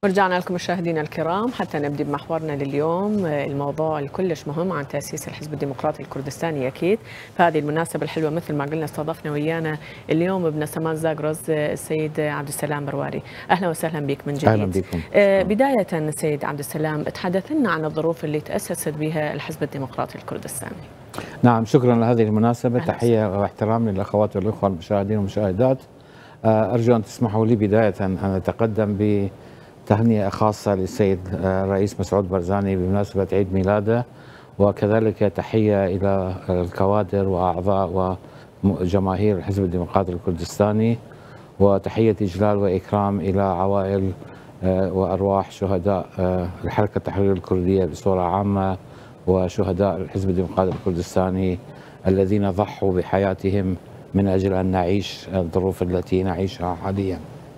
ورجعنا لكم مشاهدينا الكرام حتى نبدأ بمحورنا لليوم. الموضوع الكلش مهم عن تأسيس الحزب الديمقراطي الكردستاني. أكيد فهذه المناسبة الحلوة مثل ما قلنا استضفنا ويانا اليوم ابن سماز زاغروس السيد عبد السلام برواري. أهلا وسهلا بك من جديد. أهلا بكم. بداية سيد عبد السلام، تحدث لنا عن الظروف اللي تأسست بها الحزب الديمقراطي الكردستاني. نعم، شكرا لهذه المناسبة. تحية واحترام للأخوات والأخوة المشاهدين والمشاهدات. أرجو أن تسمحوا لي بداية أن أتقدم بتهنئة خاصة للسيد الرئيس مسعود بارزاني بمناسبة عيد ميلاده، وكذلك تحية إلى الكوادر وأعضاء وجماهير الحزب الديمقراطي الكردستاني، وتحية إجلال وإكرام إلى عوائل وأرواح شهداء الحركة التحرير الكردية بصورة عامة، وشهداء الحزب الديمقراطي الكردستاني الذين ضحوا بحياتهم من أجل أن نعيش الظروف التي نعيشها حاليا.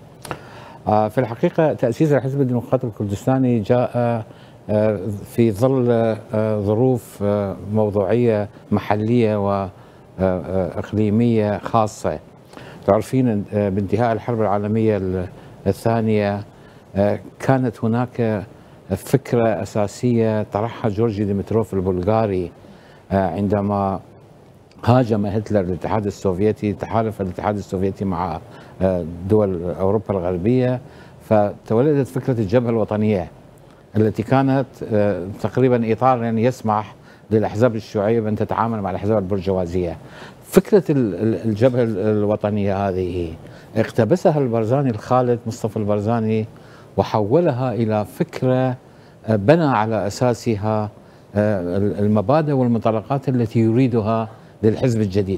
في الحقيقة تأسيس الحزب الديمقراطي الكردستاني جاء في ظل ظروف موضوعية محلية وإقليمية خاصة. تعرفين بانتهاء الحرب العالمية الثانية كانت هناك فكرة أساسية طرحها جورجي ديمتروف البلغاري عندما هاجم هتلر الاتحاد السوفيتي، تحالف الاتحاد السوفيتي مع دول أوروبا الغربية، فتولدت فكرة الجبهة الوطنية التي كانت تقريبا إطار يعني يسمح للأحزاب الشيوعية بأن تتعامل مع الأحزاب البرجوازية. فكرة الجبهة الوطنية هذه اقتبسها البرزاني الخالد مصطفى البرزاني وحولها إلى فكرة بنى على أساسها المبادئ والمنطلقات التي يريدها للحزب الجديد.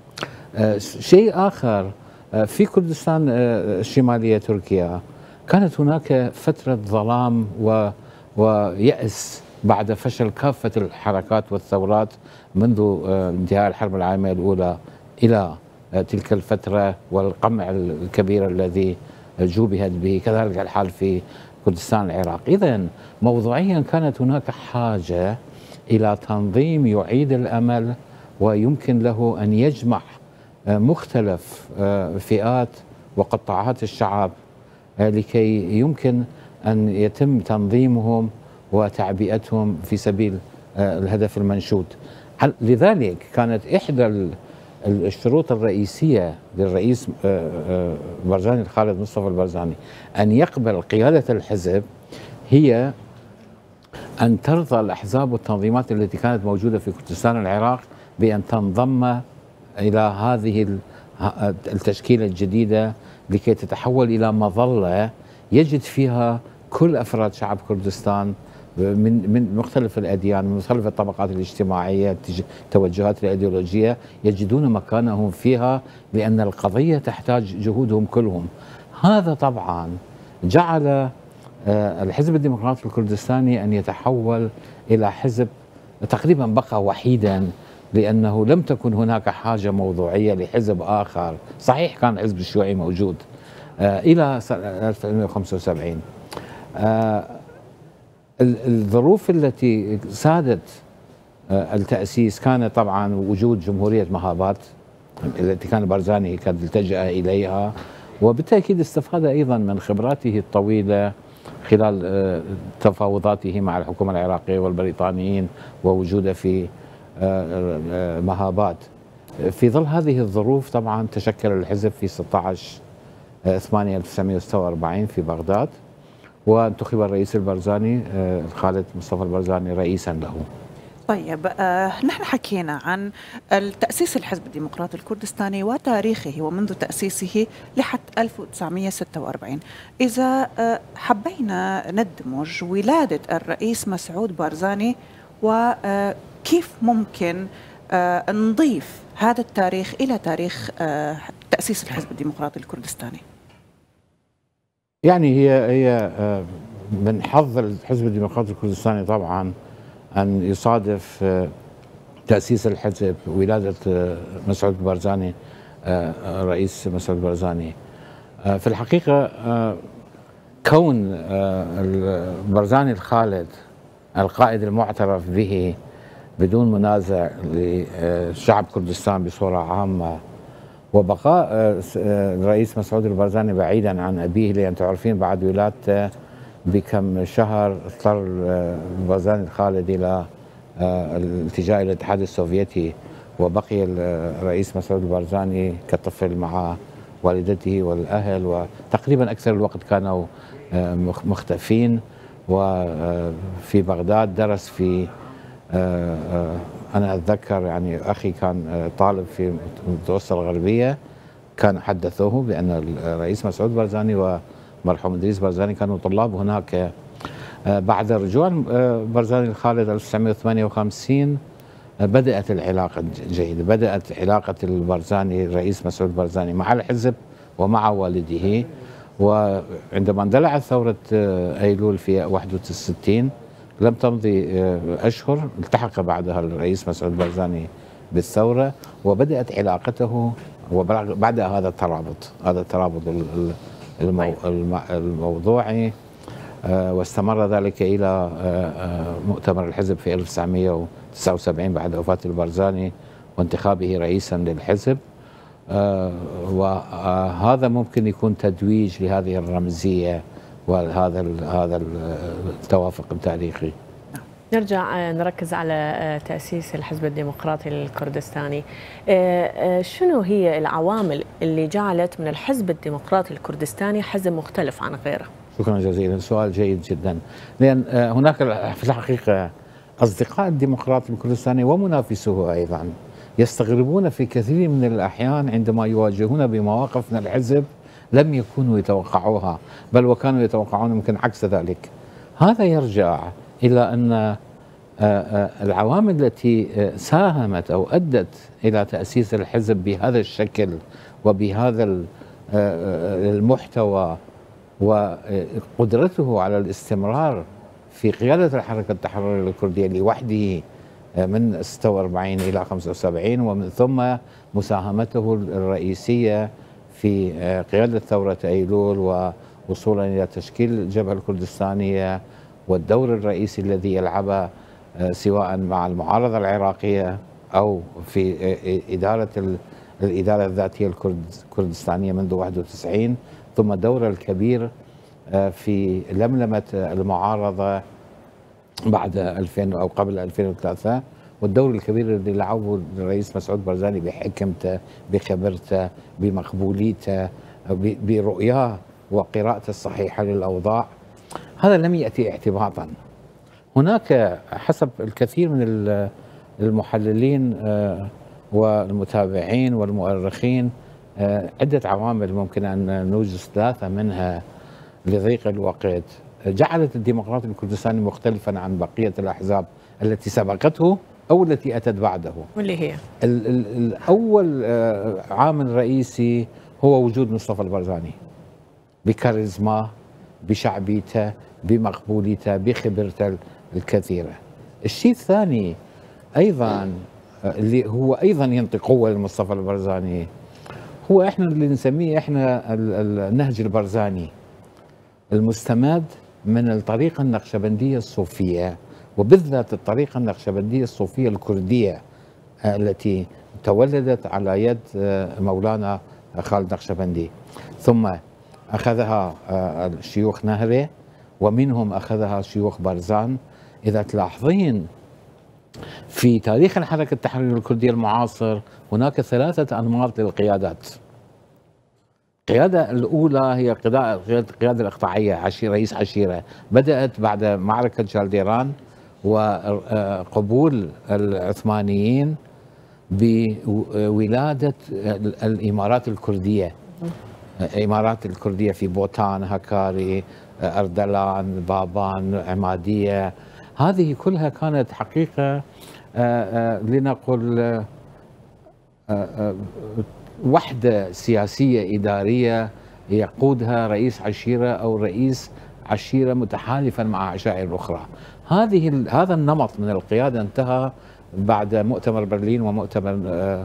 شيء آخر، في كردستان الشمالية تركيا كانت هناك فترة ظلام ويأس بعد فشل كافة الحركات والثورات منذ انتهاء الحرب العالمية الأولى إلى تلك الفترة والقمع الكبير الذي جوبهت به. كذلك الحال في كردستان العراق. إذن موضوعيا كانت هناك حاجة إلى تنظيم يعيد الأمل ويمكن له أن يجمع مختلف فئات وقطاعات الشعب لكي يمكن أن يتم تنظيمهم وتعبئتهم في سبيل الهدف المنشود. لذلك كانت إحدى الشروط الرئيسية للرئيس بارزاني الخالد مصطفى البارزاني أن يقبل قيادة الحزب هي أن ترضى الأحزاب والتنظيمات التي كانت موجودة في كردستان العراق بأن تنضم إلى هذه التشكيلة الجديدة لكي تتحول إلى مظلة يجد فيها كل أفراد شعب كردستان من مختلف الأديان، من مختلف الطبقات الاجتماعية، التوجهات الأيديولوجية، يجدون مكانهم فيها لأن القضية تحتاج جهودهم كلهم. هذا طبعا جعل الحزب الديمقراطي الكردستاني أن يتحول إلى حزب تقريبا بقى وحيدا، لأنه لم تكن هناك حاجة موضوعية لحزب آخر. صحيح كان الحزب الشيوعي موجود إلى 1975. الظروف التي سادت التأسيس كان طبعا وجود جمهورية مهابات التي كان بارزاني قد التجأ إليها، وبالتأكيد استفاد أيضا من خبراته الطويلة خلال تفاوضاته مع الحكومة العراقية والبريطانيين ووجوده في مهابات. في ظل هذه الظروف طبعا تشكل الحزب في 16/8/1946 في بغداد، وانتخب الرئيس البارزاني الخالد مصطفى البارزاني رئيسا له. طيب، نحن حكينا عن تأسيس الحزب الديمقراطي الكردستاني وتاريخه ومنذ تأسيسه لحد 1946. إذا حبينا ندمج ولادة الرئيس مسعود بارزاني وكيف ممكن نضيف هذا التاريخ إلى تاريخ تأسيس الحزب الديمقراطي الكردستاني؟ يعني هي من حظ الحزب الديمقراطي الكردستاني طبعا أن يصادف تأسيس الحزب وولادة مسعود بارزاني، الرئيس مسعود بارزاني. في الحقيقة كون بارزاني الخالد القائد المعترف به بدون منازع لشعب كردستان بصورة عامة، وبقاء الرئيس مسعود البارزاني بعيدا عن أبيه، لأن تعرفين بعد ولادته بكم شهر اضطر بارزاني الخالد إلى الالتجاء إلى الاتحاد السوفيتي، وبقي الرئيس مسعود البارزاني كطفل مع والدته والأهل، وتقريبا أكثر الوقت كانوا مختفين. وفي بغداد درس في أنا أتذكر يعني أخي كان طالب في المتوسطة الغربية، كان حدثوه بأن الرئيس مسعود بارزاني ومرحوم إدريس بارزاني كانوا طلاب هناك. بعد رجوع بارزاني الخالد 1958 بدأت العلاقة جيدة، بدأت علاقة البارزاني الرئيس مسعود بارزاني مع الحزب ومع والده. وعندما اندلعت ثورة أيلول في 61 لم تمضي أشهر التحق بعدها الرئيس مسعود بارزاني بالثورة، وبدأت علاقته، وبعد هذا الترابط الموضوعي، واستمر ذلك إلى مؤتمر الحزب في 1979 بعد وفاة البارزاني وانتخابه رئيسا للحزب. وهذا ممكن يكون تتويج لهذه الرمزية وهذا التوافق التاريخي. نرجع نركز على تأسيس الحزب الديمقراطي الكردستاني. شنو هي العوامل اللي جعلت من الحزب الديمقراطي الكردستاني حزب مختلف عن غيره؟ شكرا جزيلا، سؤال جيد جدا. لأن هناك في الحقيقة أصدقاء الديمقراطي الكردستاني ومنافسوه أيضا يستغربون في كثير من الأحيان عندما يواجهون بمواقف من الحزب لم يكونوا يتوقعوها، بل وكانوا يتوقعون يمكن عكس ذلك. هذا يرجع إلى أن العوامل التي ساهمت أو أدت إلى تأسيس الحزب بهذا الشكل وبهذا المحتوى وقدرته على الاستمرار في قيادة الحركة التحررية الكردية لوحده من 46 إلى 75، ومن ثم مساهمته الرئيسية في قيادة ثورة أيلول ووصولا إلى تشكيل الجبهة الكردستانية، والدور الرئيسي الذي يلعبه سواء مع المعارضة العراقية أو في الإدارة الذاتية الكردستانية منذ 91، ثم دور الكبير في لملمة المعارضة بعد 2000 أو قبل 2003، والدور الكبير الذي لعبه الرئيس مسعود بارزاني بحكمته، بخبرته، بمقبوليته، برؤياه وقراءته الصحيحة للأوضاع. هذا لم يأتي اعتباطا. هناك حسب الكثير من المحللين والمتابعين والمؤرخين عدة عوامل ممكن أن نوجز ثلاثة منها لضيق الوقت جعلت الديمقراطي الكردستاني مختلفا عن بقية الأحزاب التي سبقته أو التي أتت بعده. واللي هي الأول عامل رئيسي هو وجود مصطفى البارزاني بكاريزما، بشعبيته، بمقبوليته، بخبرته الكثيرة. الشيء الثاني أيضا اللي هو أيضا ينطي قوة لمصطفى البارزاني هو احنا اللي نسميه احنا النهج البارزاني المستمد من الطريقة النقشبندية الصوفية، وبالذات الطريقة النقشبندية الصوفية الكردية التي تولدت على يد مولانا خالد نقشبندي، ثم أخذها الشيوخ نهري ومنهم أخذها شيوخ بارزان. إذا تلاحظين في تاريخ الحركة التحريرية الكردية المعاصر هناك ثلاثة أنماط للقيادات. القيادة الأولى هي القيادة الإقطاعية، رئيس عشيرة، بدأت بعد معركة جالديران وقبول العثمانيين بولادة الإمارات الكردية، الإمارات الكردية في بوتان، هكاري، أردلان، بابان، عمادية. هذه كلها كانت حقيقة لنقل وحدة سياسية إدارية يقودها رئيس عشيرة أو رئيس عشيرة متحالفا مع عشائر أخرى. هذا النمط من القيادة انتهى بعد مؤتمر برلين ومؤتمر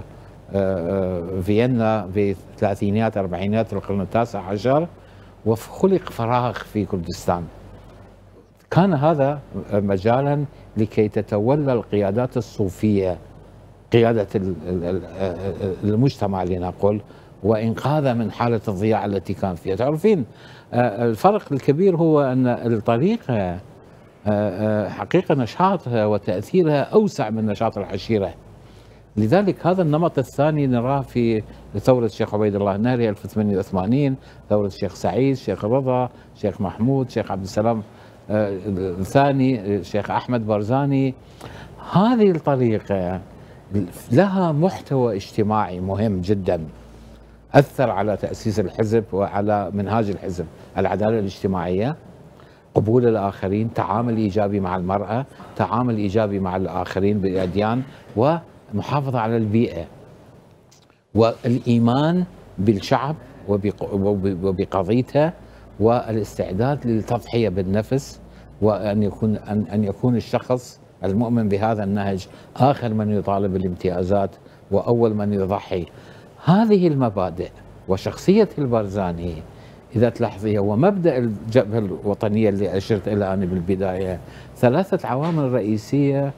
فيينا في الثلاثينيات أربعينيات القرن التاسع عشر، وخلق فراغ في كردستان. كان هذا مجالا لكي تتولى القيادات الصوفية قيادة المجتمع لنقل، وإنقاذه من حالة الضياع التي كان فيها. تعرفين الفرق الكبير هو أن الطريقة حقيقة نشاطها وتأثيرها أوسع من نشاط العشيرة. لذلك هذا النمط الثاني نراه في ثورة الشيخ عبيد الله النهري 1880، ثورة الشيخ سعيد، الشيخ رضا، الشيخ محمود، الشيخ عبد السلام الثاني، الشيخ أحمد بارزاني. هذه الطريقة لها محتوى اجتماعي مهم جدا، أثر على تأسيس الحزب وعلى منهاج الحزب: العدالة الاجتماعية، قبول الآخرين، تعامل إيجابي مع المرأة، تعامل إيجابي مع الآخرين بالأديان، ومحافظة على البيئة، والإيمان بالشعب وبقضيته، والاستعداد للتضحية بالنفس، وأن يكون الشخص المؤمن بهذا النهج آخر من يطالب بالامتيازات وأول من يضحي. هذه المبادئ وشخصية البارزاني إذا تلاحظيها ومبدأ الجبهة الوطنية اللي أشرت إلى أنا بالبداية، ثلاثة عوامل رئيسية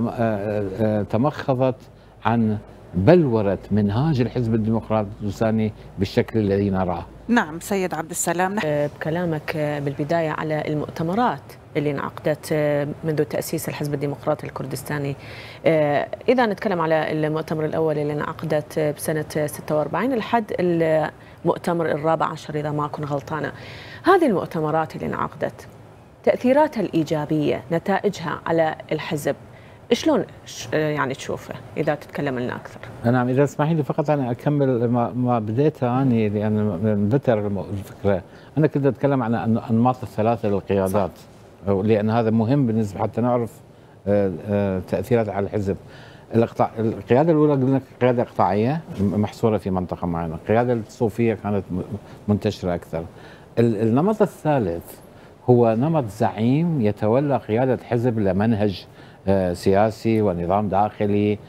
تمخضت عن بلورة منهاج الحزب الديمقراطي الكردستاني بالشكل الذي نراه. نعم سيد عبد السلام. بكلامك بالبداية على المؤتمرات اللي انعقدت منذ تأسيس الحزب الديمقراطي الكردستاني، إذا نتكلم على المؤتمر الأول اللي انعقدت بسنة 46 لحد المؤتمر الرابع عشر إذا ما أكون غلطانة، هذه المؤتمرات اللي انعقدت تأثيراتها الإيجابية، نتائجها على الحزب، شلون يعني تشوفه إذا تتكلم لنا أكثر؟ نعم، إذا تسمحي لي فقط أنا أكمل ما بديته أنا، لأن من بتر الفكرة أنا كنت أتكلم عن أنماط الثلاثة للقيادات، لأن هذا مهم بالنسبة حتى نعرف تأثيرات على الحزب. القيادة الأولى قلنا قيادة إقطاعية محصورة في منطقة معينة، القيادة الصوفية كانت منتشرة أكثر. النمط الثالث هو نمط زعيم يتولى قيادة حزب لمنهج سياسي ونظام داخلي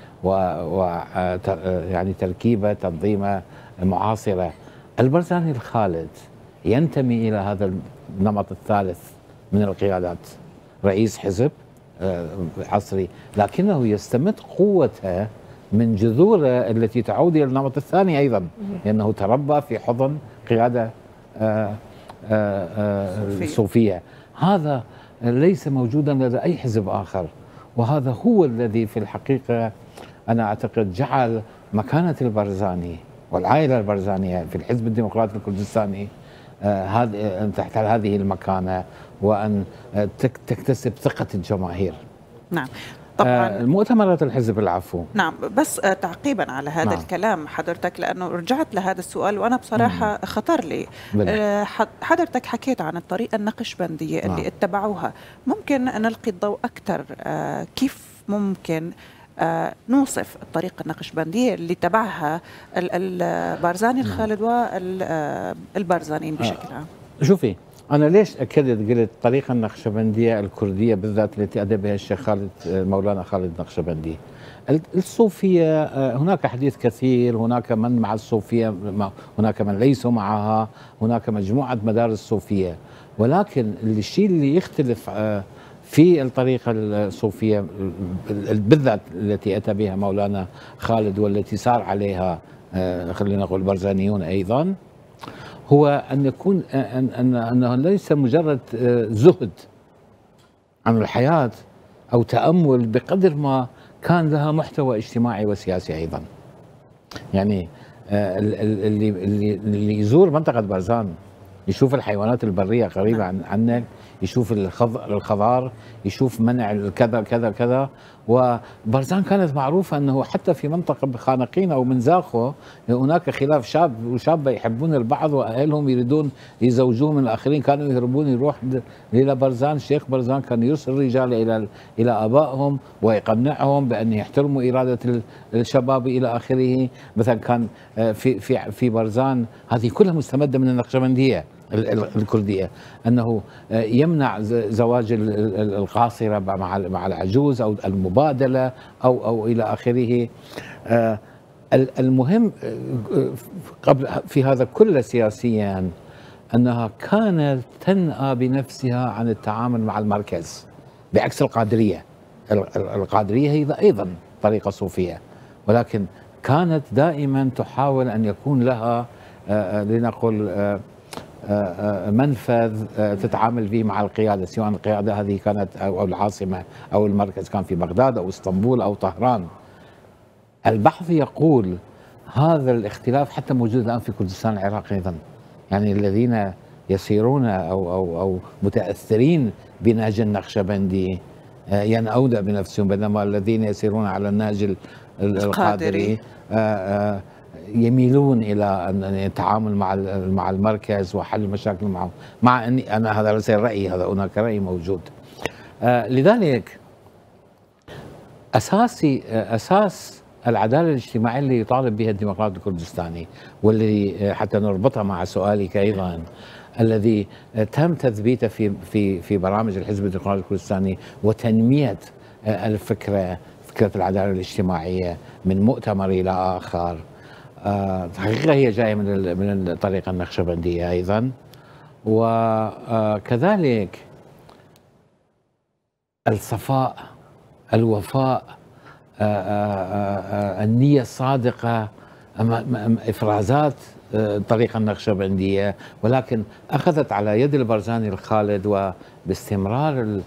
يعني تركيبة تنظيمة معاصرة. البرزاني الخالد ينتمي إلى هذا النمط الثالث من القيادات، رئيس حزب عصري، لكنه يستمد قوته من جذوره التي تعود إلى النمط الثاني أيضا، لأنه تربى في حضن قيادة صوفية. هذا ليس موجودا لدى أي حزب آخر، وهذا هو الذي في الحقيقة أنا أعتقد جعل مكانة البارزاني والعائلة البارزانية في الحزب الديمقراطي الكردستاني تحت هذه المكانة، وأن تكتسب ثقة الجماهير. نعم طبعا. المؤتمرات الحزب، العفو. نعم، بس تعقيبا على هذا الكلام حضرتك، لأنه رجعت لهذا السؤال وأنا بصراحة خطر لي. حضرتك حكيت عن الطريقة النقشبندية اللي اتبعوها، ممكن نلقي الضوء أكثر كيف ممكن نوصف الطريقة النقشبندية اللي تبعها البارزاني الخالد والبارزانيين بشكل عام؟ شوفي، أنا ليش أكدت قلت الطريقة النقشبندية الكردية بالذات التي أدى بها الشيخ خالد مولانا خالد النقشبندي. الصوفية هناك حديث كثير، هناك من مع الصوفية، هناك من ليسوا معها، هناك مجموعة مدارس صوفية، ولكن الشيء اللي يختلف في الطريقة الصوفية بالذات التي أتى بها مولانا خالد والتي سار عليها خلينا نقول البرزانيون أيضا، هو أن يكون أنه ليس مجرد زهد عن الحياة أو تأمل، بقدر ما كان لها محتوى اجتماعي وسياسي أيضا. يعني اللي يزور منطقة بارزان يشوف الحيوانات البرية قريبة عنك، يشوف الخضار، يشوف منع كذا كذا كذا. وبارزان كانت معروفة أنه حتى في منطقة بخانقين أو منزاخو هناك خلاف شاب وشابة يحبون البعض وأهلهم يريدون يزوجوهم من الآخرين، كانوا يهربون يروح إلى بارزان. الشيخ بارزان كان يرسل الرجال إلى آبائهم ويقنعهم بأن يحترموا إرادة الشباب إلى آخره. مثلا كان في بارزان، هذه كلها مستمدة من النقشبندية الكردية، أنه يمنع زواج القاصرة مع العجوز أو المبادلة أو إلى آخره. المهم قبل في هذا كله سياسيا أنها كانت تنأى بنفسها عن التعامل مع المركز، بعكس القادرية. القادرية هي أيضا طريقة صوفية، ولكن كانت دائما تحاول أن يكون لها لنقل منفذ تتعامل به مع القيادة، سواء القيادة هذه كانت أو العاصمة أو المركز كان في بغداد أو اسطنبول أو طهران. البعض يقول هذا الاختلاف حتى موجود الآن في كردستان العراق أيضا، يعني الذين يسيرون أو متأثرين بنهج النقشبندي ينأون بنفسهم، بينما الذين يسيرون على النهج القادري يميلون الى ان التعامل مع المركز وحل المشاكل معه، مع اني انا هذا ليس رايي، هذا هناك راي موجود. لذلك اساس العداله الاجتماعيه اللي يطالب بها الديمقراط الكردستاني، والذي حتى نربطها مع سؤالك ايضا، الذي تم تثبيته في برامج الحزب الديمقراطي الكردستاني وتنميه فكره العداله الاجتماعيه من مؤتمر الى اخر. حقيقة هي جاية من الطريقة النقشبندية أيضا، وكذلك الصفاء، الوفاء، النية الصادقة، إفرازات الطريقة النقشبندية، ولكن أخذت على يد البرزاني الخالد وباستمرار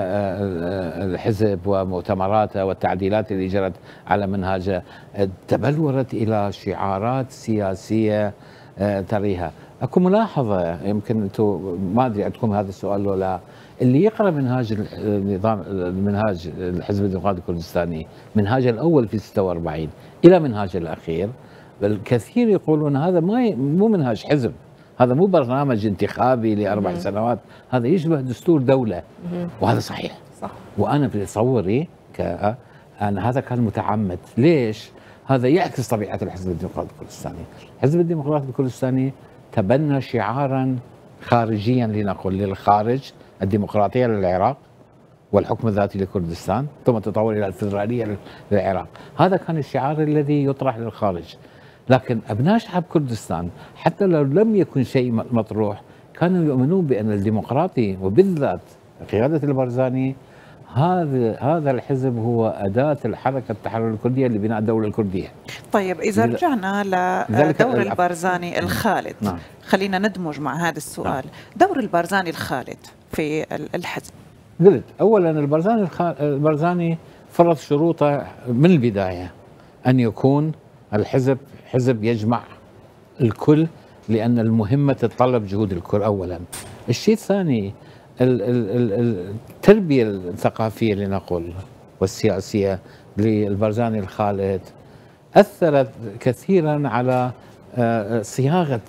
الحزب ومؤتمراته والتعديلات اللي جرت على منهاجه تبلورت إلى شعارات سياسية تريها. أكو ملاحظة، يمكن أنتم ما أدري عندكم هذا السؤال ولا لا، اللي يقرأ منهاج النظام، منهاج الحزب الديمقراطي الكردستاني، منهاج الأول في 46 إلى منهاج الأخير، الكثير يقولون هذا مو منهاج حزب، هذا مو برنامج انتخابي ل4 سنوات، هذا يشبه دستور دولة. وهذا صحيح، صح. وأنا بتصوري أنا هذا كان متعمد. ليش؟ هذا يعكس طبيعة الحزب الديمقراطي الكردستاني. الحزب الديمقراطي الكردستاني تبنى شعارا خارجيا لنقول للخارج، الديمقراطية للعراق والحكم الذاتي لكردستان، ثم تطور إلى الفيدرالية للعراق. هذا كان الشعار الذي يطرح للخارج. لكن أبناء شعب كردستان حتى لو لم يكن شيء مطروح كانوا يؤمنون بأن الديمقراطي وبالذات قيادة البرزاني هذا الحزب هو أداة الحركة التحرر الكردية لبناء الدولة الكردية. طيب إذا رجعنا لدور البرزاني الخالد، نعم. خلينا ندمج مع هذا السؤال. نعم. دور البرزاني الخالد في الحزب. قلت أولا البرزاني فرض شروطه من البداية أن يكون الحزب حزب يجمع الكل، لأن المهمة تتطلب جهود الكل أولا. الشيء الثاني التربية الثقافية لنقول والسياسية للبرزاني الخالد أثرت كثيرا على صياغة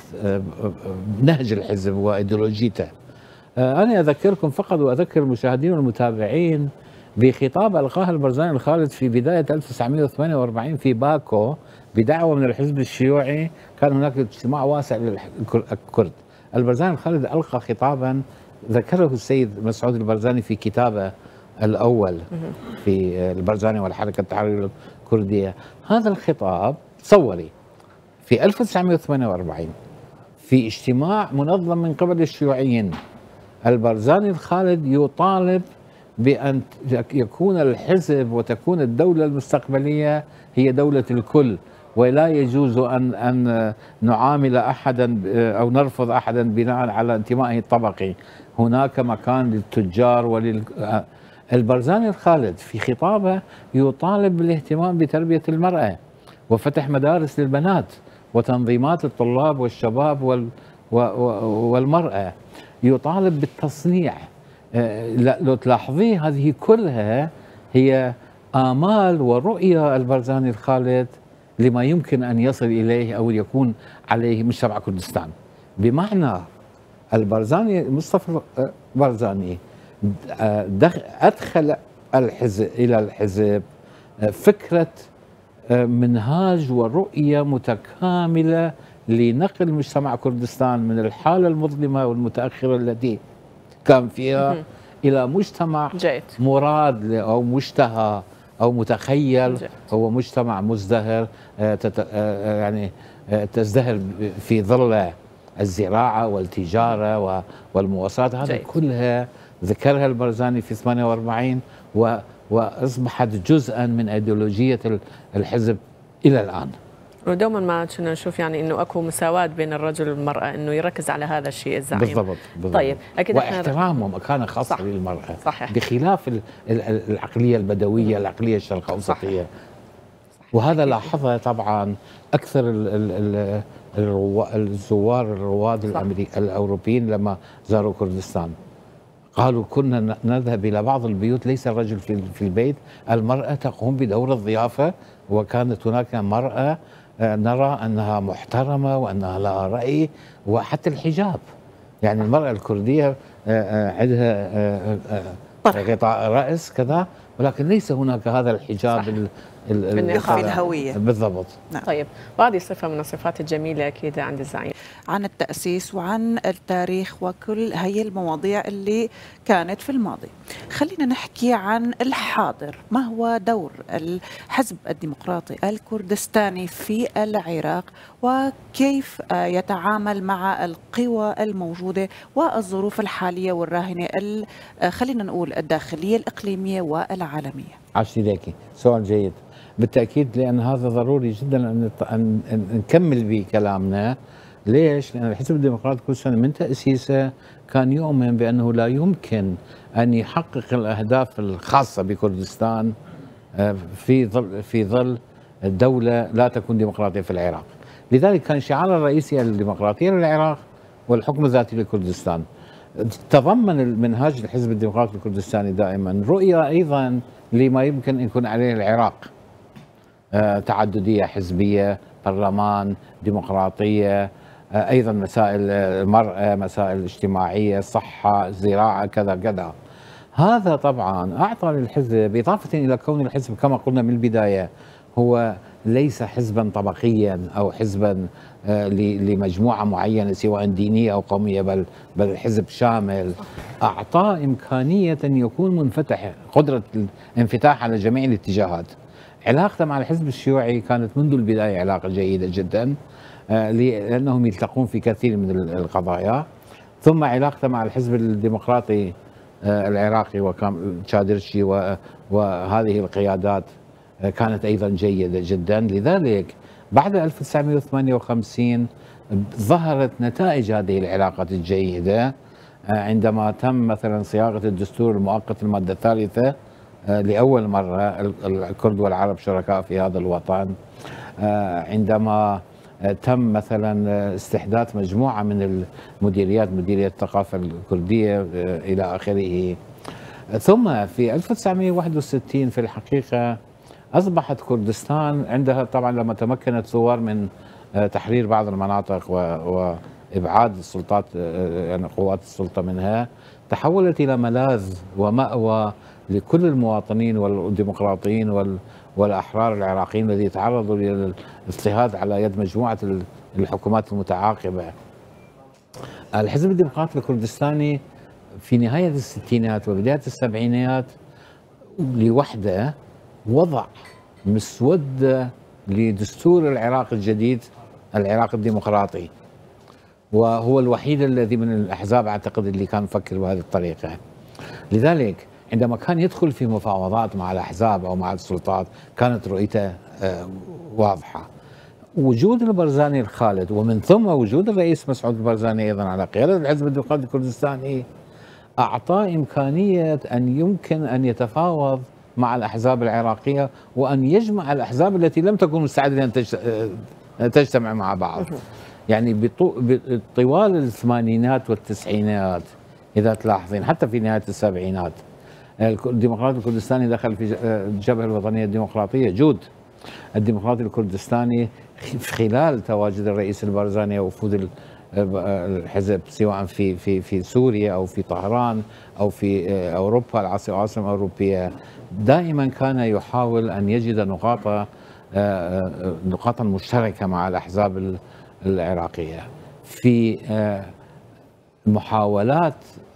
نهج الحزب وإيديولوجيته. أنا أذكركم فقط وأذكر المشاهدين والمتابعين بخطاب ألقاه البرزاني الخالد في بداية 1948 في باكو بدعوة من الحزب الشيوعي. كان هناك اجتماع واسع للكرد. البرزاني الخالد ألقى خطابا ذكره السيد مسعود البرزاني في كتابه الأول في البرزاني والحركة التحريرية الكردية. هذا الخطاب تصوري في 1948 في اجتماع منظم من قبل الشيوعيين، البرزاني الخالد يطالب بأن يكون الحزب وتكون الدولة المستقبلية هي دولة الكل، ولا يجوز أن نعامل أحدا أو نرفض أحدا بناء على انتمائه الطبقي. هناك مكان للتجار البرزاني الخالد في خطابه يطالب بالاهتمام بتربية المرأة وفتح مدارس للبنات وتنظيمات الطلاب والشباب والمرأة، يطالب بالتصنيع. لو تلاحظي هذه كلها هي آمال ورؤية البرزاني الخالد لما يمكن أن يصل إليه أو يكون عليه مجتمع كردستان. بمعنى البرزاني مصطفى برزاني أدخل إلى الحزب فكرة منهاج ورؤية متكاملة لنقل مجتمع كردستان من الحالة المظلمة والمتأخرة التي كان فيها إلى مجتمع جيد مراد أو مشتهى أو متخيل جيد. هو مجتمع مزدهر، يعني تزدهر في ظل الزراعة والتجارة والمواصلات. هذه كلها ذكرها البرزاني في 48 وأصبحت جزءا من أيديولوجية الحزب إلى الآن. ودوما ما كنا نشوف يعني انه اكو مساواة بين الرجل والمرأة، انه يركز على هذا الشيء الزعيم. بالضبط. طيب اكيد واحترام ومكانة خاصة للمرأة. صحيح. بخلاف العقلية البدوية، العقلية الشرق أوسطية. وهذا لاحظه طبعا اكثر الرواد الاوروبيين لما زاروا كردستان. قالوا كنا نذهب الى بعض البيوت ليس الرجل في البيت، المراه تقوم بدور الضيافه، وكانت هناك مراه نرى انها محترمه وانها لها راي، وحتى الحجاب. يعني المراه الكرديه عندها غطاء راس كذا، ولكن ليس هناك هذا الحجاب يخفي الهوية. بالضبط. نعم. طيب، وهذه صفة من الصفات الجميلة أكيد عند الزعيم. عن التأسيس وعن التاريخ وكل هي المواضيع اللي كانت في الماضي، خلينا نحكي عن الحاضر. ما هو دور الحزب الديمقراطي الكردستاني في العراق، وكيف يتعامل مع القوى الموجودة والظروف الحالية والراهنة خلينا نقول الداخلية الإقليمية والعالمية؟ عشتي ليكي سؤال جيد بالتأكيد، لأن هذا ضروري جدا أن نكمل به كلامنا. ليش؟ لأن الحزب الديمقراطي الكردستاني من تأسيسه كان يؤمن بأنه لا يمكن أن يحقق الأهداف الخاصة بكردستان في ظل دولة لا تكون ديمقراطية في العراق. لذلك كان شعار الرئيسي الديمقراطية للعراق والحكم الذاتي لكردستان. تضمن المنهاج الحزب الديمقراطي الكردستاني دائما رؤية أيضا لما يمكن أن يكون عليه العراق، تعددية حزبية، برلمان، ديمقراطية، أيضا مسائل المرأة، مسائل اجتماعية، صحة، زراعة، كذا كذا. هذا طبعا أعطى للحزب، إضافة إلى كون الحزب كما قلنا من البداية هو ليس حزبا طبقيا أو حزبا لمجموعة معينة سواء دينية أو قومية، بل حزب شامل، أعطاه إمكانية أن يكون منفتح، قدرة الانفتاح على جميع الاتجاهات. علاقته مع الحزب الشيوعي كانت منذ البداية علاقة جيدة جدا، لأنهم يلتقون في كثير من القضايا. ثم علاقته مع الحزب الديمقراطي العراقي وشادرشي وهذه القيادات كانت أيضا جيدة جدا. لذلك بعد 1958 ظهرت نتائج هذه العلاقات الجيدة عندما تم مثلا صياغة الدستور المؤقت المادة الثالثة لأول مرة، الكرد والعرب شركاء في هذا الوطن. عندما تم مثلا استحداث مجموعة من المديريات، مديرية الثقافة الكردية إلى آخره. ثم في 1961 في الحقيقة أصبحت كردستان عندها طبعا لما تمكنت ثوار من تحرير بعض المناطق وإبعاد السلطات، يعني قوات السلطة منها، تحولت إلى ملاذ ومأوى لكل المواطنين والديمقراطيين والأحرار العراقيين الذين تعرضوا للاضطهاد على يد مجموعة الحكومات المتعاقبة. الحزب الديمقراطي الكردستاني في نهاية الستينات وبداية السبعينات لوحده وضع مسودة لدستور العراق الجديد، العراق الديمقراطي، وهو الوحيد الذي من الأحزاب أعتقد اللي كان يفكر بهذه الطريقة. لذلك عندما كان يدخل في مفاوضات مع الأحزاب أو مع السلطات كانت رؤيته واضحة. وجود البرزاني الخالد ومن ثم وجود الرئيس مسعود البرزاني أيضا على قيادة الحزب الديمقراطي الكردستاني أعطاه إمكانية أن يمكن أن يتفاوض مع الأحزاب العراقية وأن يجمع الأحزاب التي لم تكن مستعدة أن تجتمع مع بعض. يعني طوال الثمانينات والتسعينات إذا تلاحظين حتى في نهاية السبعينات الديمقراطي الكردستاني دخل في الجبهة الوطنية الديمقراطية، جود الديمقراطي الكردستاني خلال تواجد الرئيس البرزاني ووفود الحزب سواء في سوريا أو في طهران أو في أوروبا العاصمة الأوروبية، دائما كان يحاول أن يجد نقاطا مشتركة مع الأحزاب العراقية. في محاولات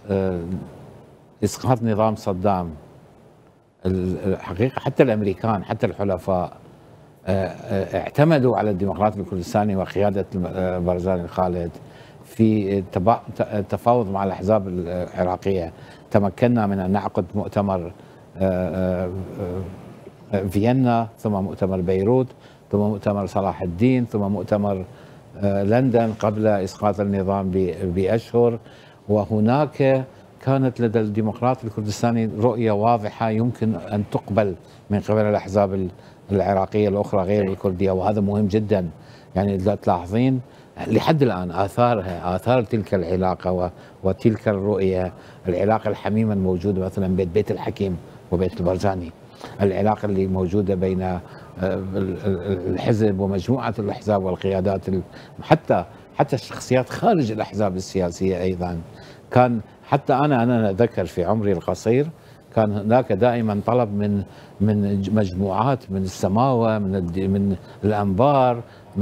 إسقاط نظام صدام، الحقيقة حتى الأمريكان حتى الحلفاء اعتمدوا على الديمقراطي الكردستاني وقيادة برزاني الخالد في التفاوض مع الأحزاب العراقية. تمكنا من أن نعقد مؤتمر فيينا، ثم مؤتمر بيروت، ثم مؤتمر صلاح الدين، ثم مؤتمر لندن قبل إسقاط النظام بأشهر. وهناك كانت لدى الديمقراطي الكردستاني رؤية واضحة يمكن أن تقبل من قبل الأحزاب العراقية الأخرى غير الكردية، وهذا مهم جدا. يعني تلاحظين لحد الآن آثار تلك العلاقة وتلك الرؤية، العلاقة الحميمة الموجودة مثلا بين بيت الحكيم وبيت البرزاني، العلاقة اللي موجودة بين الحزب ومجموعة الأحزاب والقيادات، حتى الشخصيات خارج الأحزاب السياسية أيضا. كان حتى أنا أتذكر في عمري القصير كان هناك دائما طلب من مجموعات، من السماوة، من الأنبار،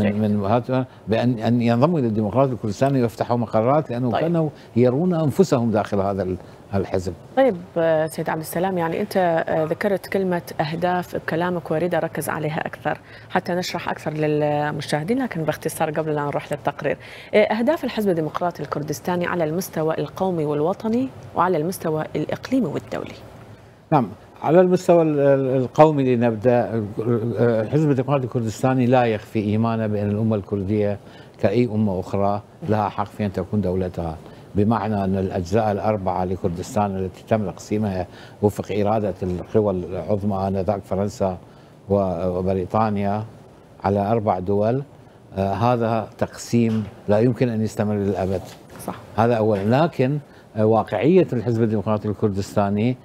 بأن ينضموا إلى الديمقراطي الكردستاني ويفتحوا مقرات، لأنه كانوا يرون أنفسهم داخل هذا الحزب. طيب سيد عبد السلام، يعني أنت ذكرت كلمة أهداف بكلامك وأريد أركز عليها أكثر حتى نشرح أكثر للمشاهدين، لكن باختصار قبل لا نروح للتقرير. أهداف الحزب الديمقراطي الكردستاني على المستوى القومي والوطني وعلى المستوى الإقليمي والدولي. نعم، على المستوى القومي لنبدأ. الحزب الديمقراطي الكردستاني لا يخفي إيمانه بأن الأمة الكردية كأي أمة أخرى لها حق في أن تكون دولتها، بمعنى أن الأجزاء الأربعة لكردستان التي تم تقسيمها وفق إرادة القوى العظمى آنذاك فرنسا وبريطانيا على 4 دول، هذا تقسيم لا يمكن أن يستمر للأبد. صح. هذا أولا. لكن واقعية الحزب الديمقراطي الكردستاني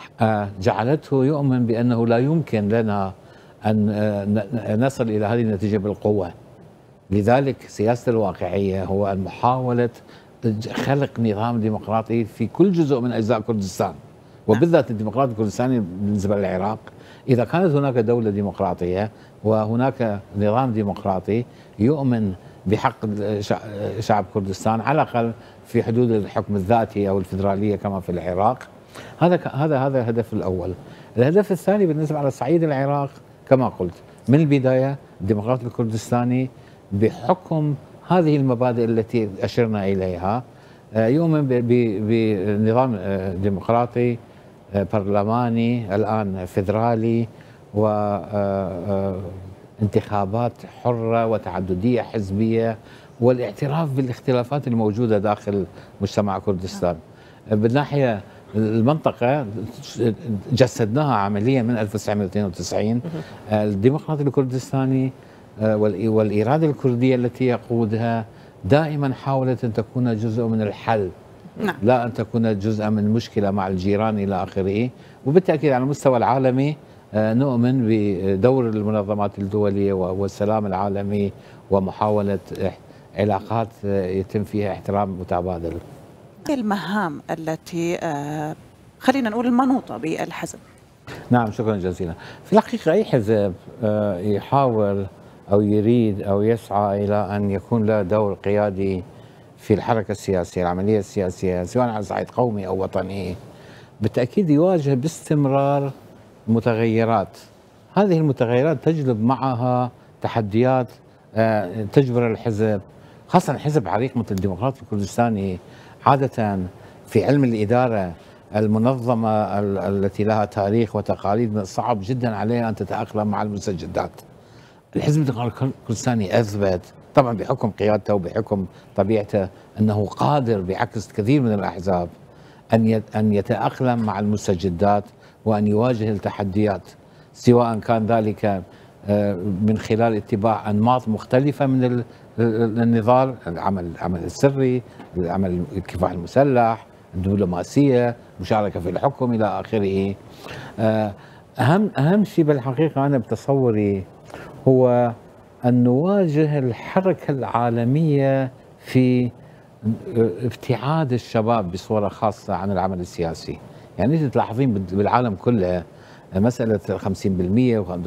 جعلته يؤمن بأنه لا يمكن لنا أن نصل إلى هذه النتيجة بالقوة. لذلك سياسة الواقعية هو أن محاولة خلق نظام ديمقراطي في كل جزء من أجزاء كردستان، وبالذات الديمقراطي الكردستاني بالنسبة للعراق. إذا كانت هناك دولة ديمقراطية وهناك نظام ديمقراطي يؤمن بحق شعب كردستان على الأقل في حدود الحكم الذاتي أو الفيدرالية كما في العراق، هذا الهدف الأول. الهدف الثاني بالنسبة على صعيد العراق كما قلت من البداية، الديمقراطي الكردستاني بحكم هذه المبادئ التي أشرنا إليها يؤمن بنظام ديمقراطي برلماني الآن فيدرالي، وانتخابات حرة وتعددية حزبية، والاعتراف بالاختلافات الموجودة داخل مجتمع كردستان. بالناحية المنطقة جسدناها عمليا من 1992. الديمقراطي الكردستاني والإرادة الكردية التي يقودها دائما حاولت أن تكون جزء من الحل، لا أن تكون جزءا من مشكلة مع الجيران إلى آخره. وبالتأكيد على المستوى العالمي نؤمن بدور المنظمات الدولية والسلام العالمي ومحاولة علاقات يتم فيها احترام متبادل. المهام التي خلينا نقول المنوطة بالحزب. نعم، شكرا جزيلا. في الحقيقة أي حزب يحاول أو يريد أو يسعى إلى أن يكون له دور قيادي في الحركة السياسية، العملية السياسية، سواء على صعيد قومي أو وطني، بالتأكيد يواجه باستمرار متغيرات. هذه المتغيرات تجلب معها تحديات تجبر الحزب، خاصة حزب عريق مثل الديمقراطي الكردستاني. عادة في علم الإدارة المنظمة التي لها تاريخ وتقاليد من الصعب جدا عليها أن تتأقلم مع المستجدات. الحزب الديمقراطي الكردستاني أثبت طبعا بحكم قيادته وبحكم طبيعته أنه قادر بعكس كثير من الأحزاب أن يتأقلم مع المستجدات وأن يواجه التحديات، سواء كان ذلك من خلال اتباع أنماط مختلفة من النضال، العمل السري، العمل الكفاح المسلح، الدبلوماسية، مشاركة في الحكم إلى آخره. أهم شيء بالحقيقة أنا بتصوري هو أن نواجه الحركة العالمية في ابتعاد الشباب بصورة خاصة عن العمل السياسي. يعني أنت تلاحظين بالعالم كله مسألة 50% و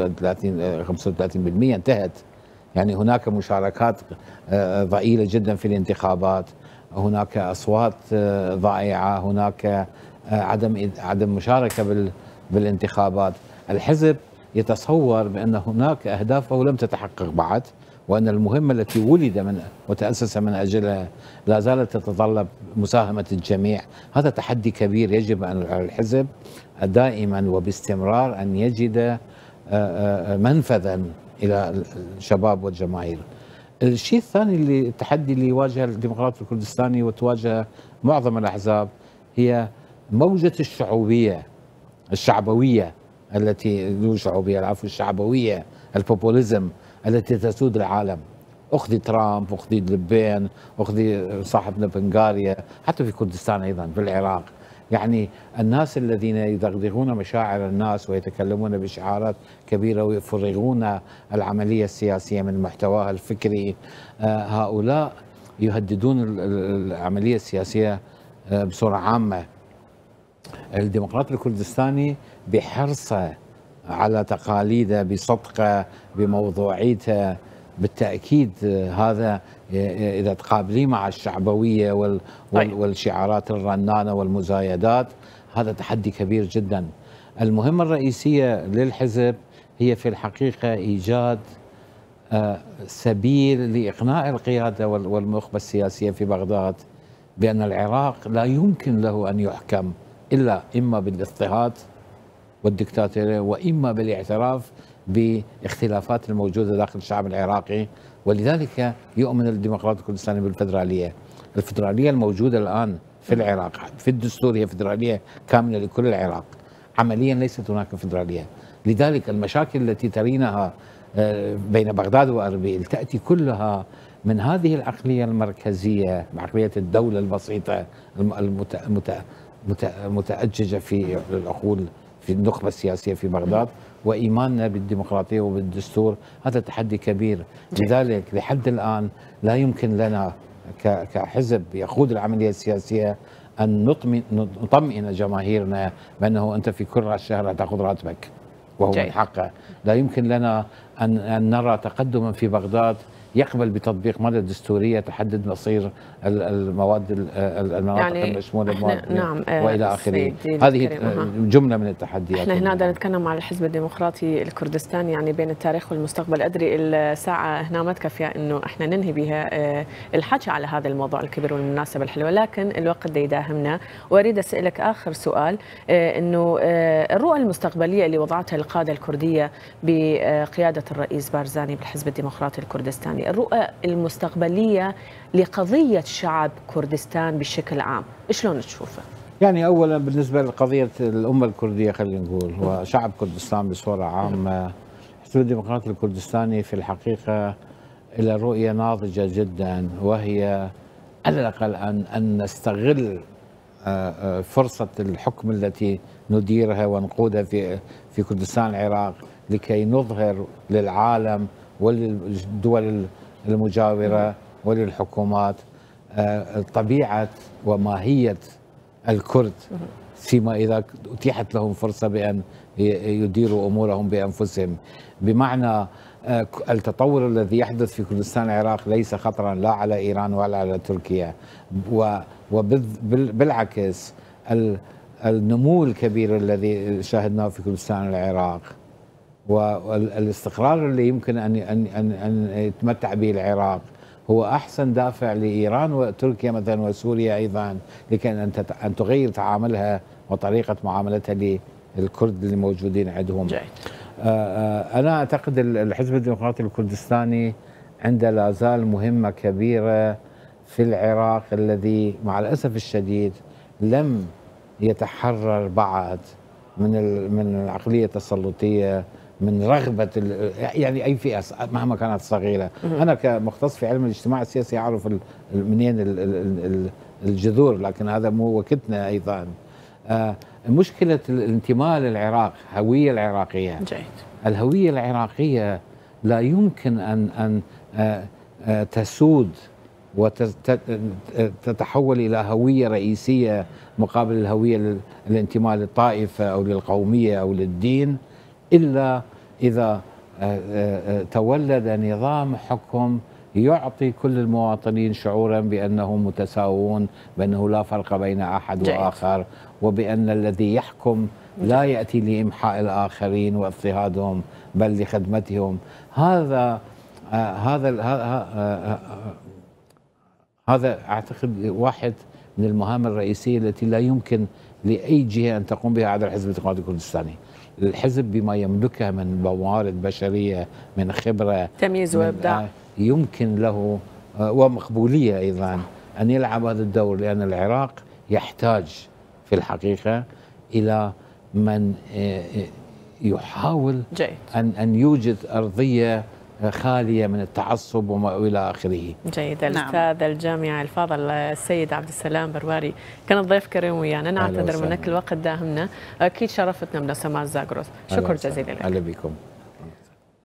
35% انتهت. يعني هناك مشاركات ضئيلة جدا في الانتخابات، هناك أصوات ضائعة، هناك عدم مشاركة بالانتخابات. الحزب يتصور بأن هناك أهدافه لم تتحقق بعد، وأن المهمة التي ولد من وتأسس من أجلها لا زالت تتطلب مساهمة الجميع. هذا تحدي كبير يجب أن الحزب دائما وباستمرار أن يجد منفذا إلى الشباب والجماهير. الشيء الثاني التحدي اللي يواجه الديمقراطي الكردستاني وتواجه معظم الأحزاب هي موجة الشعبوية التي شعوبية العفو الشعبوية البوبوليزم التي تسود العالم. أخذي ترامب، أخذي لبين، أخذي صاحبنا بنغاريا، حتى في كردستان أيضا، في العراق. يعني الناس الذين يدغدغون مشاعر الناس ويتكلمون بشعارات كبيرة ويفرغون العملية السياسية من محتواها الفكري، هؤلاء يهددون العملية السياسية بصورة عامة. الديمقراطي الكردستاني بحرصه على تقاليده، بصدقه، بموضوعيته، بالتأكيد هذا إذا تقابليه مع الشعبوية والشعارات الرنانة والمزايدات، هذا تحدي كبير جدا. المهمة الرئيسية للحزب هي في الحقيقة إيجاد سبيل لإقناع القيادة والنخبة السياسية في بغداد بأن العراق لا يمكن له أن يحكم إلا إما بالاضطهاد والدكتاتورية وإما بالاعتراف باختلافات الموجودة داخل الشعب العراقي. ولذلك يؤمن الديمقراطي الكردستاني بالفدرالية. الفدرالية الموجودة الآن في العراق في الدستور هي فدرالية كاملة لكل العراق، عمليا ليست هناك فدرالية. لذلك المشاكل التي ترينها بين بغداد وأربيل تأتي كلها من هذه العقلية المركزية، عقلية الدولة البسيطة المتأججة في العقول في النخبة السياسية في بغداد، وإيماننا بالديمقراطية وبالدستور. هذا تحدي كبير. لذلك لحد الآن لا يمكن لنا كحزب يقود العملية السياسية أن نطمئن جماهيرنا بأنه أنت في كل رأس شهر تأخذ راتبك وهو من حقه. لا يمكن لنا أن نرى تقدما في بغداد يقبل بتطبيق مادة دستورية تحدد مصير المناطق يعني المشمولة بمواد نعم وإلى آخره. هذه جملة من التحديات. احنا هنا بدنا نتكلم على الحزب الديمقراطي الكردستاني، يعني بين التاريخ والمستقبل. أدري الساعة هنا ما تكفي إنه احنا ننهي بها الحكي على هذا الموضوع الكبير والمناسبة الحلوة، لكن الوقت دا يداهمنا. وأريد أسألك آخر سؤال، إنه الرؤى المستقبلية اللي وضعتها القادة الكردية بقيادة الرئيس بارزاني بالحزب الديمقراطي الكردستاني، الرؤى المستقبلية لقضية شعب كردستان بشكل عام، شلون تشوفه؟ يعني أولا بالنسبة لقضية الأمة الكردية خلينا نقول وشعب كردستان بصورة عامة، الحزب الديمقراطي الكردستاني في الحقيقة إلى رؤية ناضجة جدا، وهي على الأقل أن نستغل فرصة الحكم التي نديرها ونقودها في كردستان العراق لكي نظهر للعالم وللدول المجاورة وللحكومات طبيعة وماهية الكرد، فيما إذا أتيحت لهم فرصة بأن يديروا أمورهم بأنفسهم. بمعنى التطور الذي يحدث في كردستان العراق ليس خطرا لا على إيران ولا على تركيا، وبالعكس النمو الكبير الذي شاهدناه في كردستان العراق والاستقرار اللي يمكن أن يتمتع به العراق هو أحسن دافع لإيران وتركيا مثلا وسوريا أيضا لكي أن تغير تعاملها وطريقة معاملتها للكرد اللي موجودين عندهم. أنا أعتقد الحزب الديمقراطي الكردستاني عنده لا زال مهمة كبيرة في العراق الذي مع الأسف الشديد لم يتحرر بعد من العقلية التسلطية، من رغبة يعني أي فئة مهما كانت صغيرة. أنا كمختص في علم الاجتماع السياسي أعرف منين الجذور، لكن هذا مو وقتنا أيضا. مشكلة الانتماء للعراق، هوية العراقية. الهوية العراقية لا يمكن أن تسود وتتحول إلى هوية رئيسية مقابل الهوية الانتماء للطائفة أو للقومية أو للدين، إلا إذا تولد نظام حكم يعطي كل المواطنين شعورا بأنهم متساوون، بأنه لا فرق بين أحد وآخر، وبأن الذي يحكم لا يأتي لإمحاء الآخرين واضطهادهم بل لخدمتهم. هذا أعتقد واحد من المهام الرئيسية التي لا يمكن لأي جهة أن تقوم بها عدا الحزب الديمقراطي الكردستاني. الحزب بما يملكه من موارد بشرية، من خبرة، تمييز وإبداع، يمكن له ومقبولية أيضا أن يلعب هذا الدور، لأن العراق يحتاج في الحقيقة إلى من يحاول جيد. أن يوجد أرضية خالية من التعصب وما إلى آخره. جيد. الأستاذ الجامعة الفاضل السيد عبد السلام برباري كان ضيف كريم ويانا، نعتذر منك الوقت داهمنا، أكيد شرفتنا بنسمات زاغروس، شكرا جزيلا لك. أهلا بكم.